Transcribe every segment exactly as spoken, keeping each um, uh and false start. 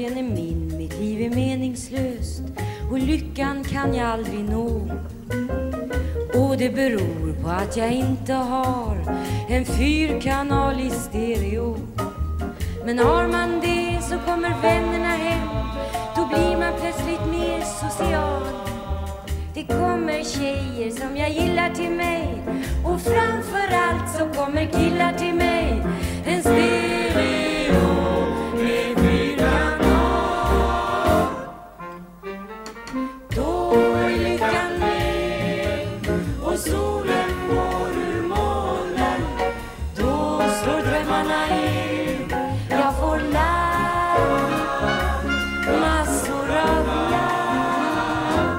Sorgen är min, mitt liv är meningslöst och lyckan kan jag aldrig nå. Och det beror på att jag inte har en fyrkanal i stereo. Men har man det så kommer vännerna hem, då blir man plötsligt mer social. Det kommer tjejer som jag gillar till mig, och framförallt så kommer killar till mig. En stereo med fyrkanal. Då är lyckan med och solen går ur molnen. Då slår drömmarna in. Jag får larm, massor av larm.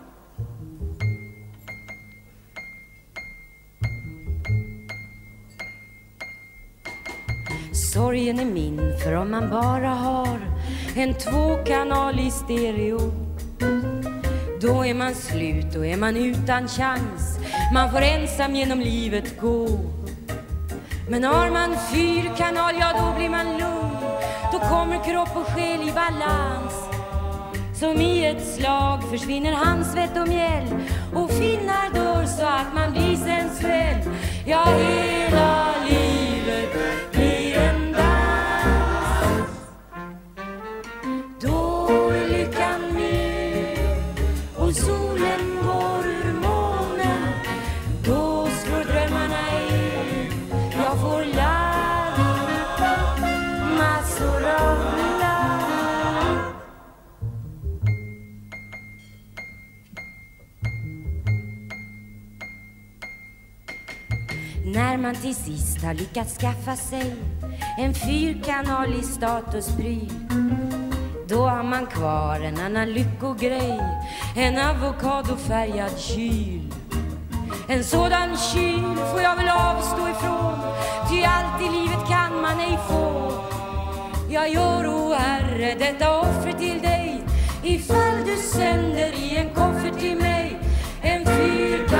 Sorgen är min, för om man bara har en tvåkanal i stereo, då är man slut och är man utan chans. Man får ensam genom livet gå. Men har man fyrkanal, ja då blir man lugn. Då kommer kropp och själ i balans. Som i ett slag försvinner hans svett och mjäll, och finnar dör så att man blir sensuell. Ja, hela livet blir en dans. Då är lyckan med och solen går ur molnen. Då slår drömmarna in. Jag får larm, massor av larm. När man till sist har lyckats skaffa sig en fyrkanalig statuspryl, då har man kvar en annan lyckogrej, en avokadofärgad kyl. En sådan kyl får jag väl avstå ifrån, ty allt i livet kan man ej få. Jag gör, o Herre, detta offer till dig, ifall du sänder i en koffert till mig en fyrkanalig